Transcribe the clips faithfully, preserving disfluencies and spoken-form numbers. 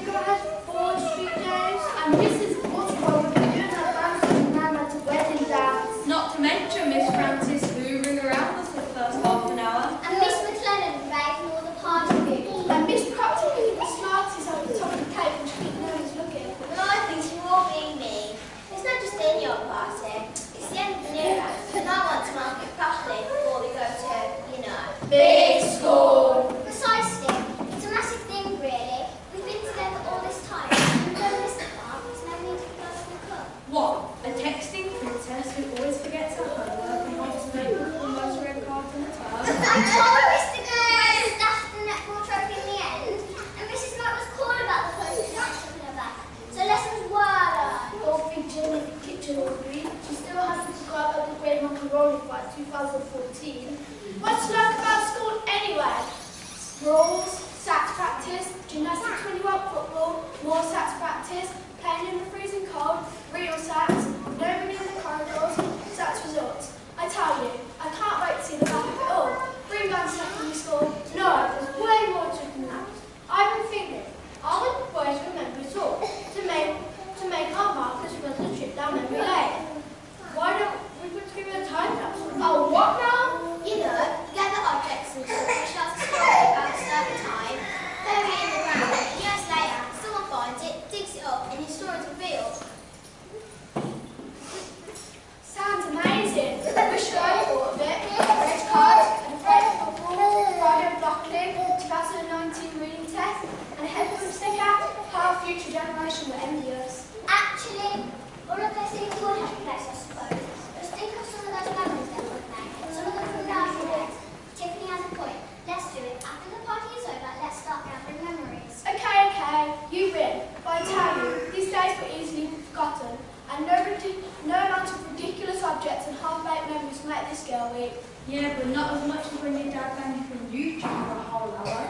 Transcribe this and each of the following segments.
guys bored street days? And Missus Osborne will be doing her band and Mama's wedding dance. Not to mention Miss Francis hoovering around us for the first half an hour. And Miss McLennan raking all the party food. And Miss Pratt taking the smarties on the top of the cake and she no one's looking. Well, I think you're all being mean. It's not just in your party. It's the end of the new year, and I want to mark it properly before we go to, you know, Big school. Precisely. It's a massive thing, really. We've been together all this time. We've done this part, so now we need to go to the club. What? A texting princess who always forgets her homework and wants to make up the most red cards in the term? I told Mister Gray that's the netball trophy in the end, and Missus Knight was cool about the clothes not something like that. So lessons were learned. Your big Jane in the kitchen all green. She still hasn't forgotten the great macaroni by two thousand fourteen. What's like about school anyway? Rules, sax practice, gymnastics when you want football, more sax practice, playing in the freezing cold, real sax, nobody in the corridors, sax results. I tell you, I can't wait to see the back of it all. Bring on secondary school. No, there's way more to than that. I've been thinking, I want the boys remember it all to make to make our markers for the trip down memory lane. Why don't we put together a time capsule? Oh, what now? You know, gather objects and stuff which are stored at a certain time, bury it in the ground, and years later, someone finds it, digs it up, and your story is revealed. Sounds amazing. I wish I thought of it. Red cards and a French football, Friday broccoli, twenty nineteen reading test, and a headphone sticker. How future generation will envy us. Actually, all of those things would have a place, I suppose. Just think of some of those memories that would make. Some of them from nursery days. Tiffany has a point. Let's do it. After the party is over, let's start gathering memories. Okay, okay, you win. But I tell you, these days were easily forgotten, and no, no amount of ridiculous objects and half-baked memories will make this girl weep. Yeah, but not as much as when your dad banned you from YouTube for a whole hour.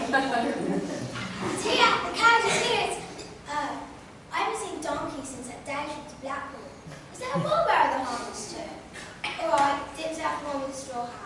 Tia, the carriage is here. Uh, I haven't seen Donkey since that day trip to Blackpool. Is there a wheelbarrow the harness to? Alright, Dim's out one with a straw hat.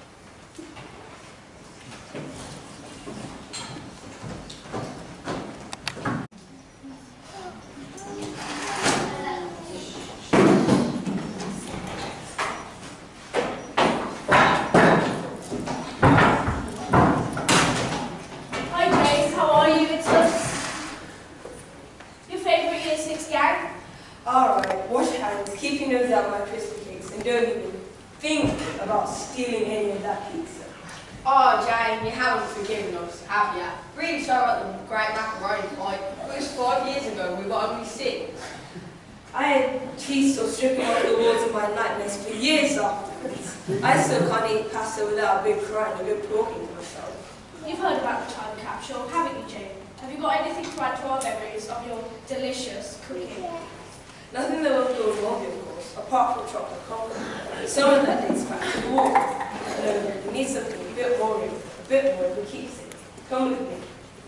Alright, wash hands, keep your nose out of my crispy cakes, and don't even think about stealing any of that pizza. Oh, Jane, you haven't forgiven us, have you? Really sorry about the great macaroni fight. It was five years ago, we were only six. I had cheese sauce dripping off the walls of my nightmares for years afterwards. I still can't eat pasta without a big cry and a bit talking to myself. You've heard about the time capsule, haven't you, Jane? Have you got anything to add to our memories of your delicious cooking? Nothing that will feel wrong, of course, apart from chocolate coffee. Some of that dates back to the war. No, we need something a bit more, a bit more that keeps it. Come with me.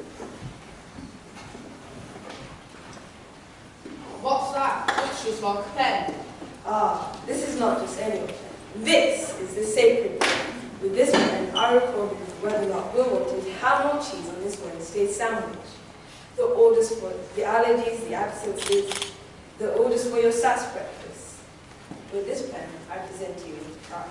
What's that? Looks just like a pen. Ah, this is not just any old pen. This is the sacred pen. With this pen, I recorded whether or not Will wanted ham or cheese on this Wednesday sandwich. The orders for the allergies, the absences, the orders for your sass breakfast. With this pen, I present to you with pride.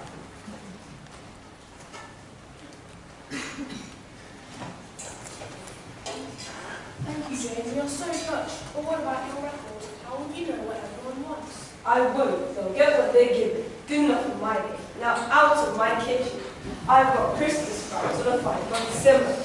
Thank you, Jane. You're so touched. But what about your records? How will you know what everyone wants? I won't. They'll get what they give me. Good enough for my day. Now out of my kitchen. I've got Christmas cards on a five from December.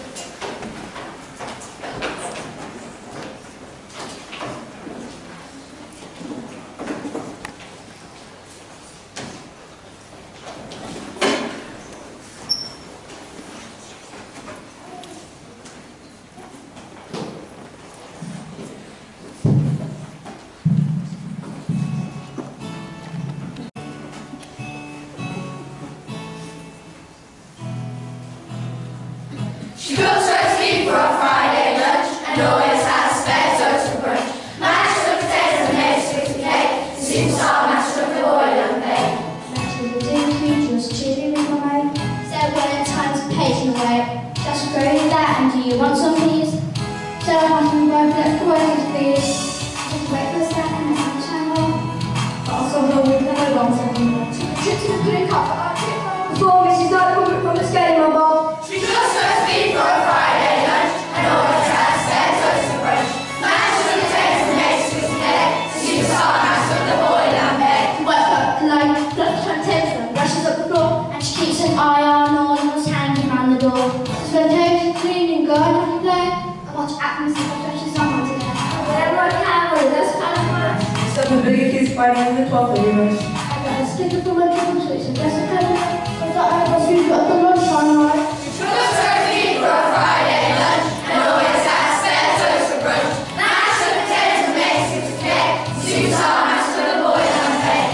She cooks roast beef for a Friday lunch and always has spare toast for brunch. Mashed up potatoes and made sweet cake. The superstar mashed up the oil and bake. Mashed with the dinky, just chilly with my mate. So when it's time to pay away, just throw you that and do you want some please? So Still having to work at Wednesday. Just wait for the second and then channel. Also, no, we can go on something. Trip to the pudding cup for our trip. Before Missus Knight covered from the skating mobile. She just serves me for a Friday lunch and always has spare toast for brunch. Mashed potatoes and eggs with egg. Superstar mash of the boil and bed. Well, like, flush her tips and brushes up the floor. And she keeps an eye on all of us hanging around the door. So take clean and go and play. I watch Atlas and I touch someone today. Wherever I can, with those kind of words. Some of the bigger kids fighting in the twelfth rush. I got a sticker from my triple switch and guess I couldn't. I thought I was who got the lunchtime right. She just serves me for a Friday lunch and always has spare toast for brunch. Mashed potatoes and eggs with egg. Superstar mash of the boil and bed.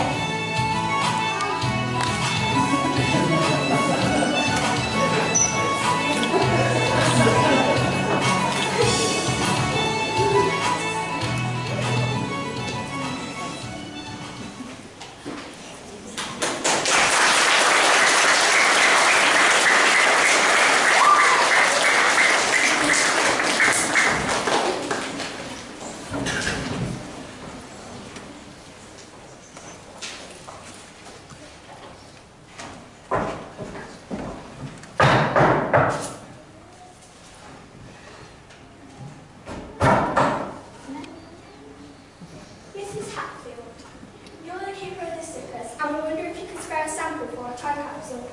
Missus Hatfield, you're the keeper of the stickers, and we wonder if you could spare a sample for our time capsule.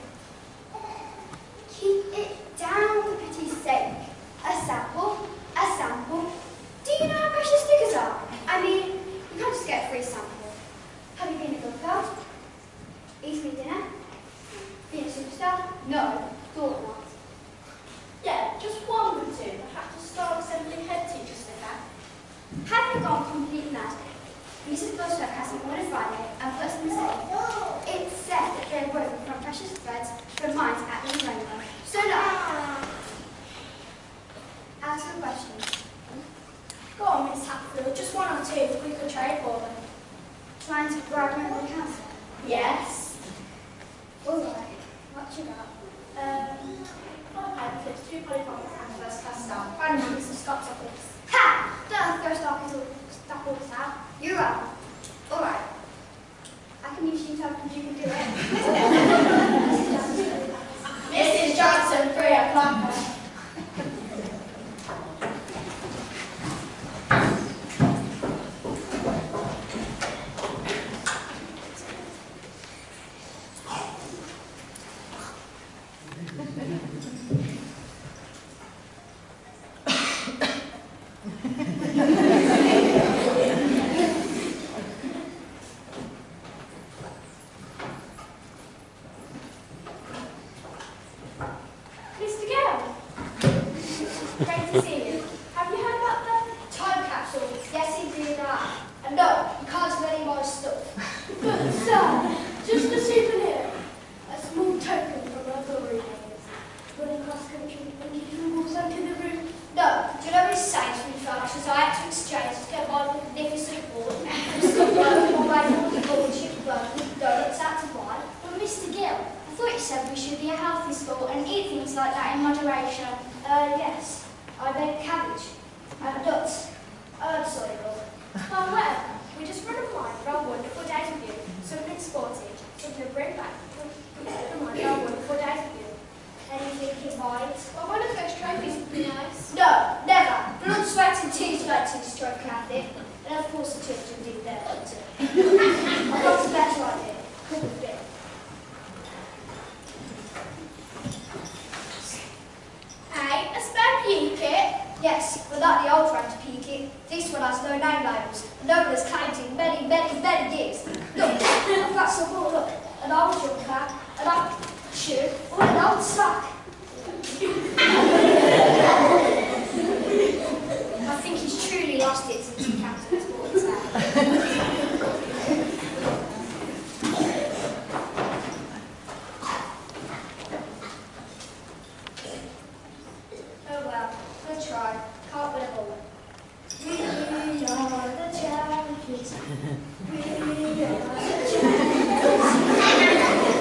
Keep it down for pity's sake. A sample? A sample? Do you know how precious stickers are? I mean, you can't just get a free sample. Have you been a good girl? Eat me dinner? Been a superstar? No, thought not. Yeah, just one would do. Perhaps a star assembly head teacher sticker. Have you gone complete mad? Missus Bushwick has an order Friday and puts them saying it said that they're woven from precious threads from mines at the rainbow. So now, ask the questions. Go on, Miss Hatfield, just one or two if we could trade for them. Trying to bribe member council? Yes. Alright, what you got? Um, four pamphlets, two polyphonics and first class staff, and Missus Scott's office. Ha! Don't throw stock into stock all this out. You're right. Alright. I can use you to help if you can do it. Missus Johnson, three o'clock. Mister Gale. Great to see you. Have you heard about the time capsule? Yes, indeed I have. And no, you can't have any more stuff. But sir, just a souvenir. A small token from our glory days. Running cross country and keeping walls under the roof. No, do you know his saints we felt as I had to exchange to get by with magnificent board. Still working on my board ship work with donuts out to buy. But Mister Gill, I thought you said we should be a healthy school and eat things like that in moderation. Uh, yes. I baked cabbage. And nuts. Oh, sorry, Lord. Well, whatever. We just run a line for our wonderful days with you. Something sporty. Something to bring back. Remind our wonderful days with you. Anything you mind? Well, one of those trophies would be nice. No, never. Blood, sweat and tears like to destroy Kathy. And of course the children did their own too. I've got a better idea. Could have been. Hey, a spare pea kit? Yes, but not the old French pea kit. This one has no name labels. No one has claimed it in many, many, many years. Look, I've got some more. Look, an old jumper, an old shoe, or an old sock. I think he's truly lost it since he came to his board's Oh well, good try. Can't win a ball. We are the champions. We are the champions.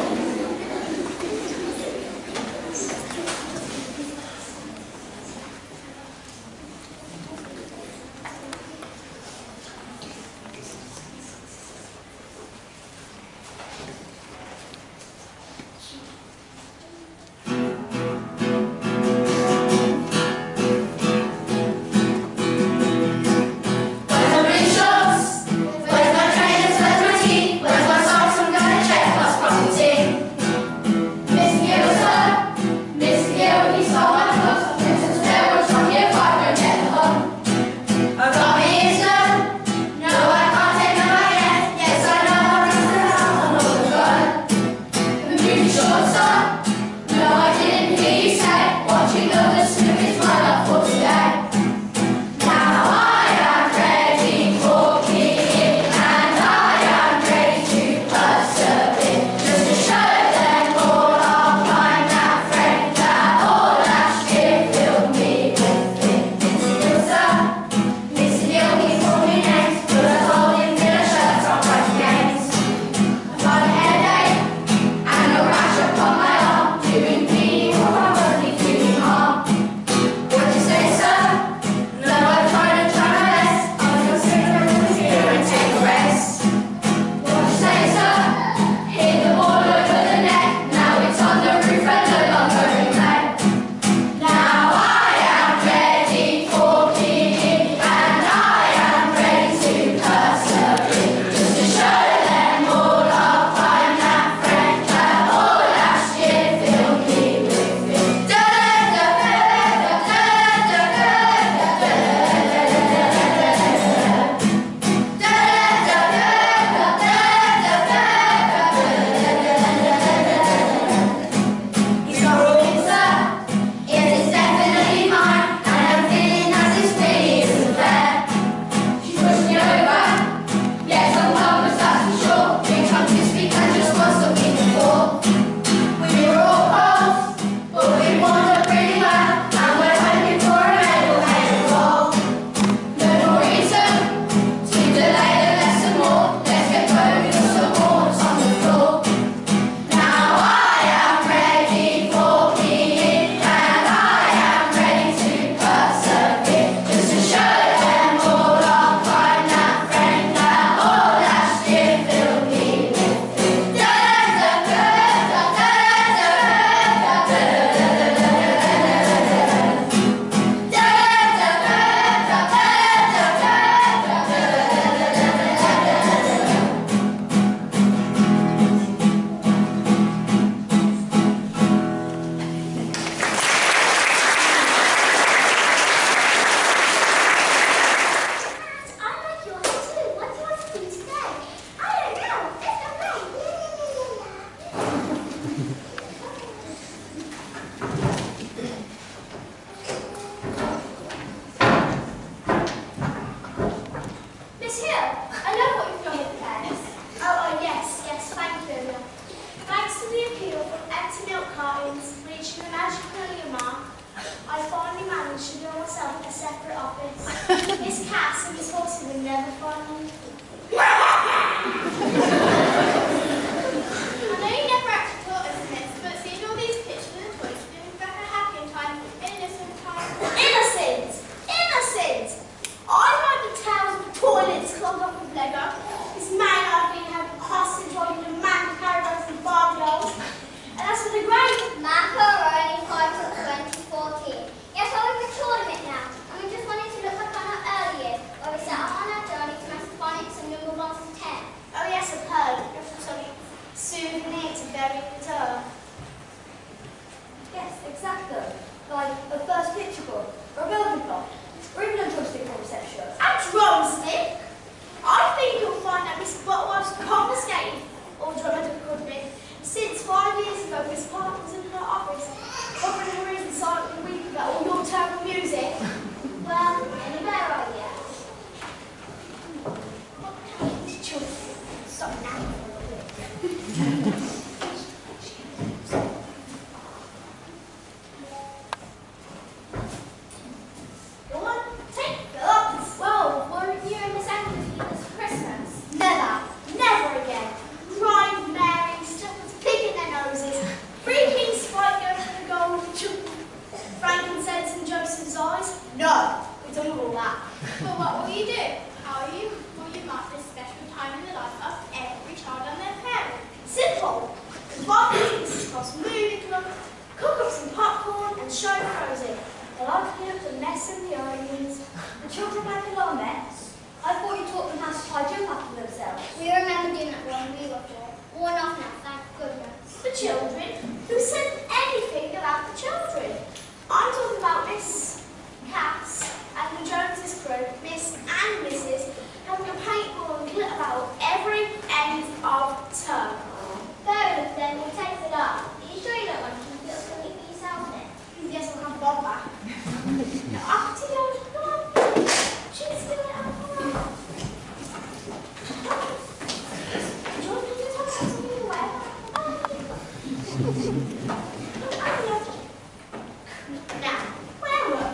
No, we don't do all that. But what will you do? How will you, will you mark this special time in the life of every child and their parent? Simple! One piece across movie club, cook up some popcorn and show Rosie. Well, I'll clean up the mess and the onions. The children make a lot of mess. I thought you taught them how to tidy up after themselves. We remember doing that when we were four. One off now, thank goodness. The children? Who said anything about the children? I'm talking about Miss Cass and the Joneses crew, Miss and Missus having a paintball and glitter battle every end of term. Fair enough then, we'll take it up. Are you sure you don't want to keep it up for yourself then? Yes, we'll have Bob back. Now, up to you. Come on. She's doing it. Come on. Do you want me to tell us something you wear? Now, where were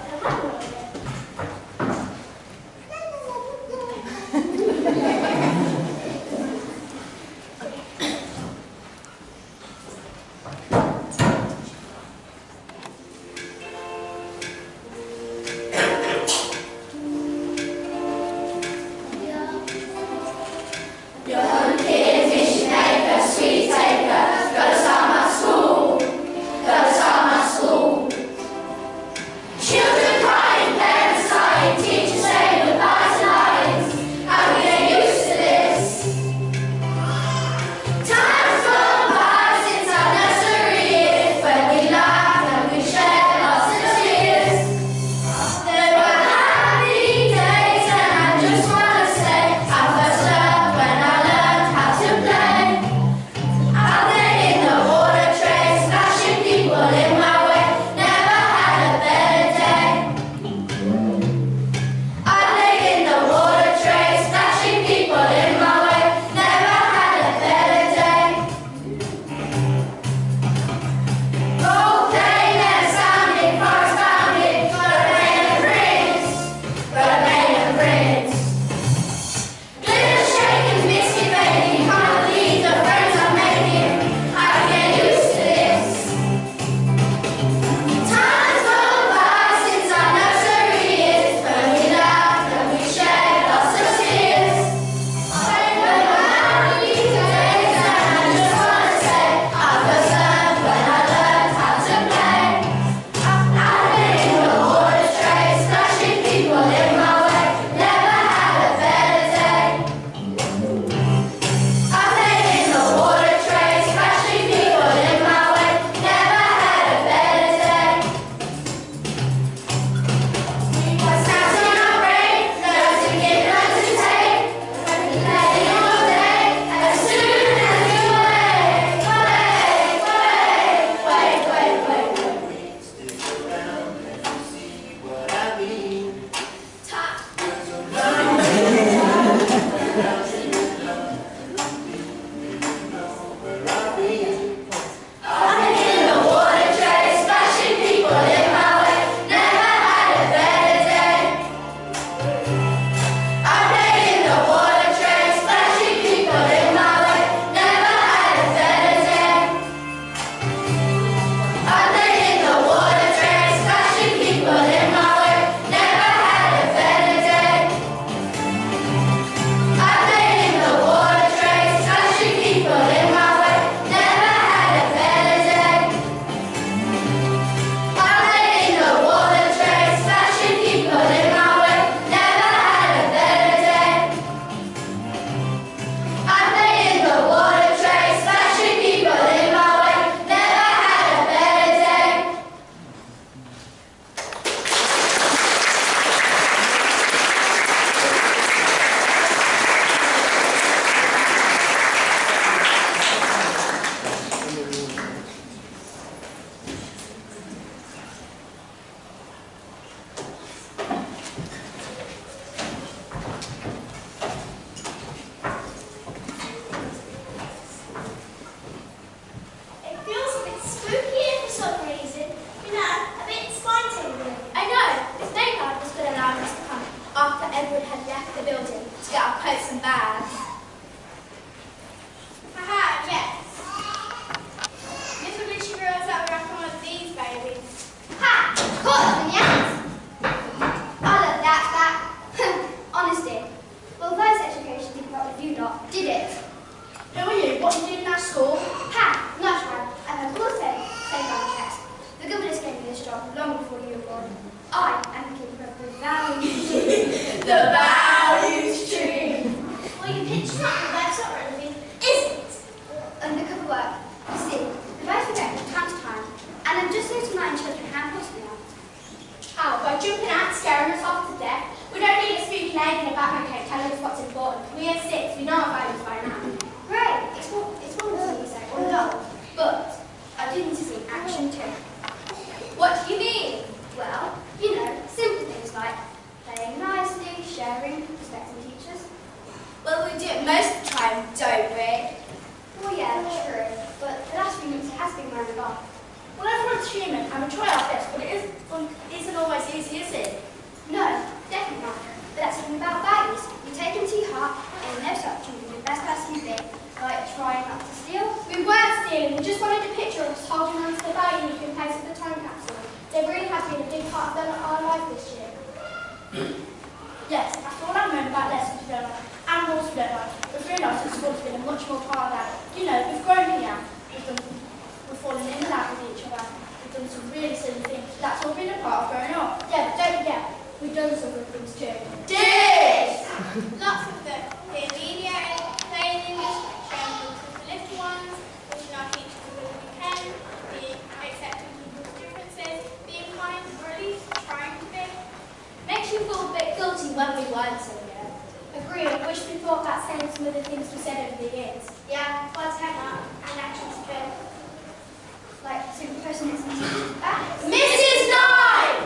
The value stream. Well, your picture's not the website or anything, is it? Undercover work. You see, the both forget from time to time, and I'm just here to remind children how important they are. How? By jumping out and scaring us half to death? We don't need a spooky lady in a Batman cape telling us what's important. We are six, we know our values by now. Great, it's what it's what you say, or not. But I do need to see action too. What do you mean? Well, you know, simple things like playing nicely, sharing, respecting teachers. Well, we do it most of the time, don't we? Well, yeah, true. But the last few months it has been rounded off. Well, everyone's human and we try our best, but it isn't, isn't always easy, is it? No, definitely not. But that's something about values. You take them to your heart and you never stop to be the best person you be. Like trying not to steal. We weren't stealing, we just wanted a picture of us holding on to the value in place of the time capsule. They really have been a big part of their, our life this year. Yes, after all I've known about lessons we don't like and rules we don't like, we've realised that school's been a much more part of that. You know, we've grown here, we've, done, we've fallen in and out with each other, we've done some really silly things. That's all been a part of growing up. Yeah, but don't forget, we've done some good things too. Did! Lots of them. The immediate, playing in the showing books with the little ones, pushing our teachers as well as we can, being accepting people's differences, being kind, or at least trying to be. Makes you feel a bit guilty when we weren't so good. Agree, I wish we thought about saying some of the things we said over the years. Yeah, words take that and actions too. Like simple presents and that. Missus Nine!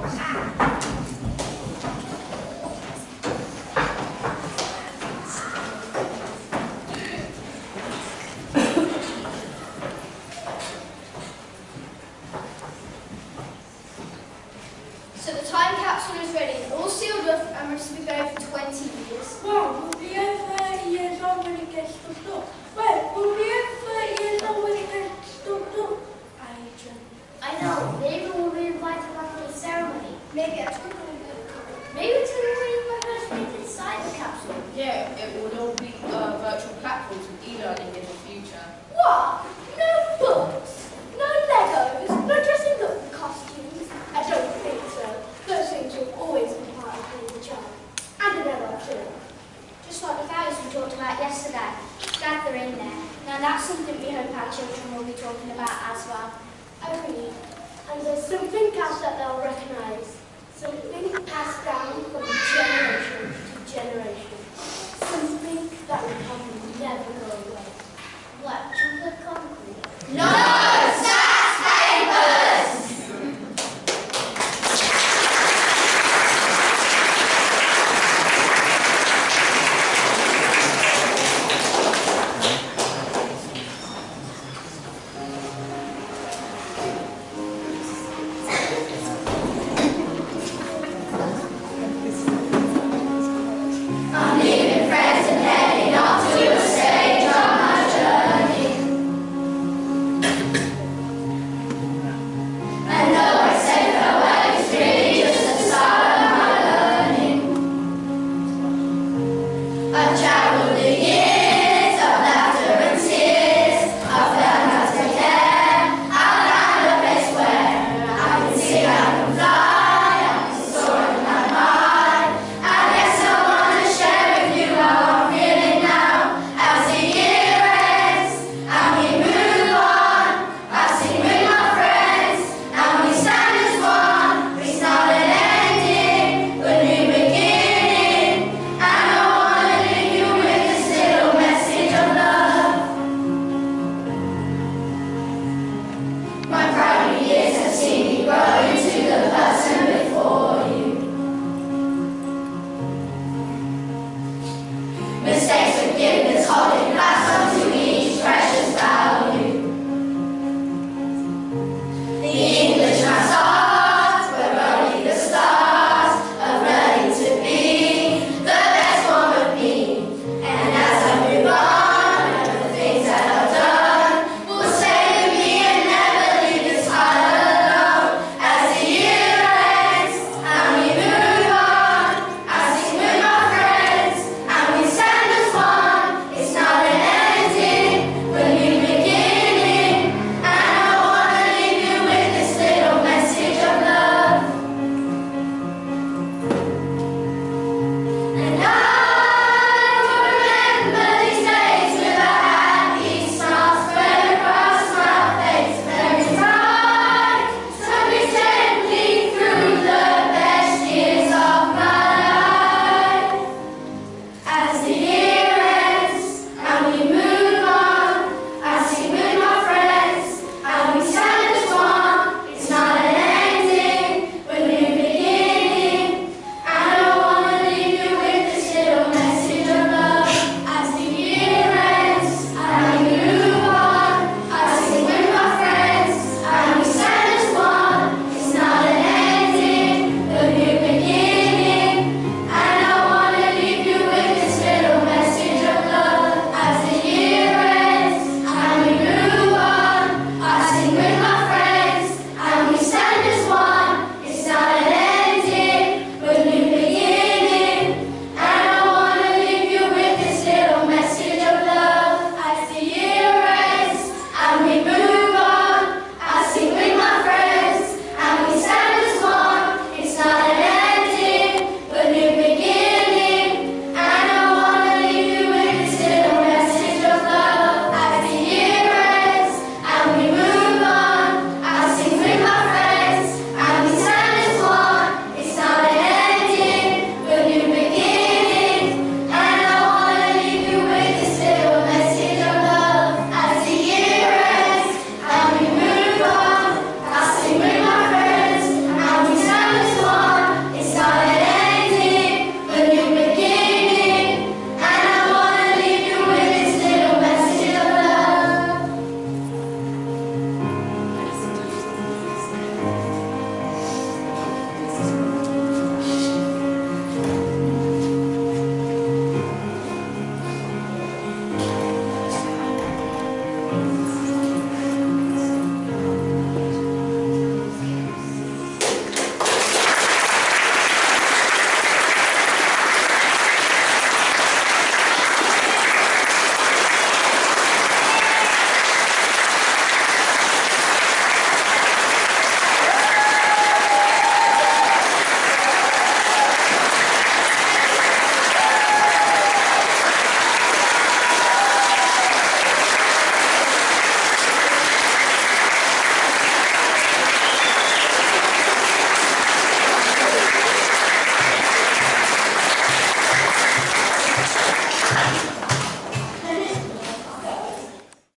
So the time capsule is ready, all sealed up and ready to be going for twenty years. Mom, we'll be over thirty years old when it gets stuffed up. Well, we'll be over thirty years old when it gets stuffed up. Adrian. I know, maybe we'll be invited back to the ceremony. Maybe a tour. Maybe to the first things inside the capsule. Yeah, it would all be uh, virtual platforms with e-learning in the future. What? No books? No Legos? No dressing up in costumes? I don't think so. Those things will always be part of being a child. And an adult too. Just like the values we talked about yesterday. Gather in there. Now that's something we hope our children will be talking about as well. Agreed. And there's something else that they'll recognise. Something passed down from generation to generation. Something that will probably never go away. What? Chocolate concrete? No! Stats papers!